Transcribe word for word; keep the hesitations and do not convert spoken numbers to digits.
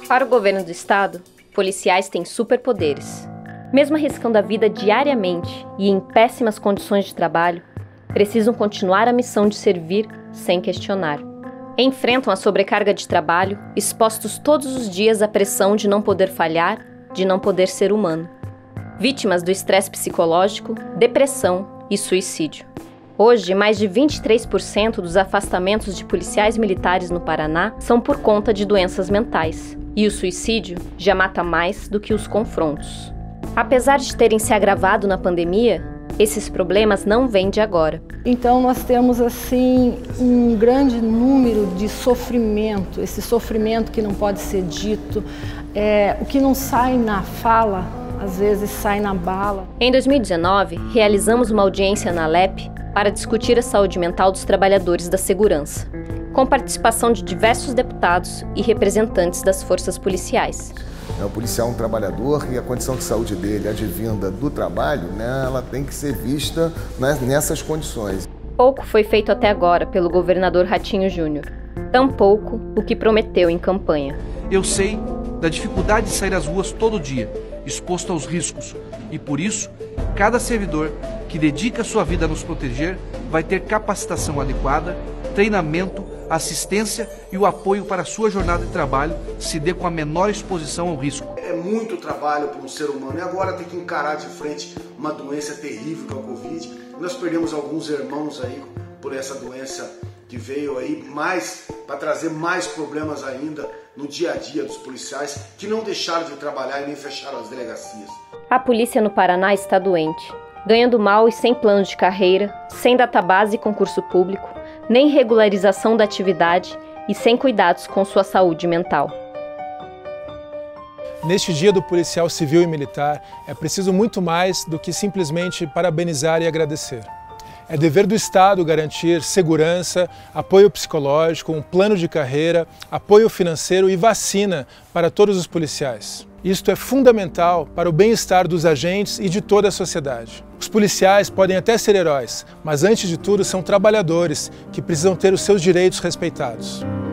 Para o governo do estado, policiais têm superpoderes. Mesmo arriscando a vida diariamente e em péssimas condições de trabalho, precisam continuar a missão de servir sem questionar. Enfrentam a sobrecarga de trabalho, expostos todos os dias à pressão de não poder falhar, de não poder ser humano. Vítimas do estresse psicológico, depressão e suicídio. Hoje, mais de vinte e três por cento dos afastamentos de policiais militares no Paraná são por conta de doenças mentais. E o suicídio já mata mais do que os confrontos. Apesar de terem se agravado na pandemia, esses problemas não vêm de agora. Então nós temos assim um grande número de sofrimento, esse sofrimento que não pode ser dito, é, o que não sai na fala, às vezes sai na bala. Em dois mil e dezenove, realizamos uma audiência na Alep para discutir a saúde mental dos trabalhadores da segurança, com participação de diversos deputados e representantes das forças policiais. O policial é um trabalhador e a condição de saúde dele, advinda do trabalho, né, ela tem que ser vista nessas condições. Pouco foi feito até agora pelo governador Ratinho Júnior. Tampouco o que prometeu em campanha. Eu sei da dificuldade de sair às ruas todo dia, exposto aos riscos, e por isso, cada servidor que dedica sua vida a nos proteger vai ter capacitação adequada, treinamento, assistência e o apoio para a sua jornada de trabalho se dê com a menor exposição ao risco. É muito trabalho para um ser humano e agora tem que encarar de frente uma doença terrível que é o Covid. Nós perdemos alguns irmãos aí por essa doença que veio aí, mais para trazer mais problemas ainda no dia a dia dos policiais que não deixaram de trabalhar e nem fecharam as delegacias. A polícia no Paraná está doente, ganhando mal e sem plano de carreira, sem database e concurso público, nem regularização da atividade e sem cuidados com sua saúde mental. Neste Dia do Policial Civil e Militar, é preciso muito mais do que simplesmente parabenizar e agradecer. É dever do Estado garantir segurança, apoio psicológico, um plano de carreira, apoio financeiro e vacina para todos os policiais. Isto é fundamental para o bem-estar dos agentes e de toda a sociedade. Os policiais podem até ser heróis, mas antes de tudo são trabalhadores que precisam ter os seus direitos respeitados.